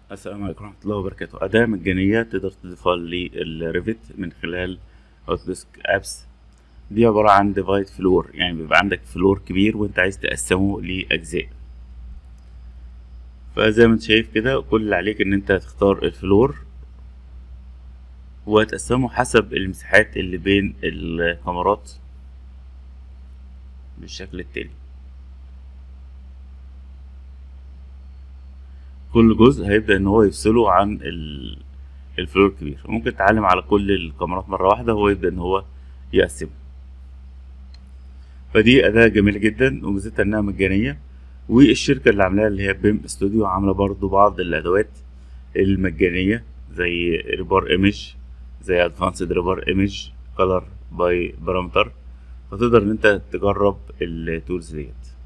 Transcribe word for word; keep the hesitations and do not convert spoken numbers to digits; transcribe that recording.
السلام عليكم ورحمة الله وبركاته. أداة مجانية تقدر تضيفها للريفت من خلال اوتوديسك ابس. دي عبارة عن ديفايد فلور، يعني بيبقى عندك فلور كبير وانت عايز تقسمه لأجزاء. فزي ما انت شايف كده، كل اللي عليك ان انت تختار الفلور وتقسمه حسب المساحات اللي بين الكاميرات بالشكل التالي. كل جزء هيبدأ ان هو يفصله عن ال- الفلور الكبير. ممكن تعلم على كل الكاميرات مرة واحدة هو يبدأ ان هو يقسمه. فدي أداة جميلة جدا وميزتها إنها مجانية، والشركة اللي عاملاها اللي هي بيم استوديو عاملة برضو بعض الأدوات المجانية زي ريبار ايمج، زي ادفانسد ريبار ايمج كولر باي بارامتر. فتقدر إن أنت تجرب التولز ديت.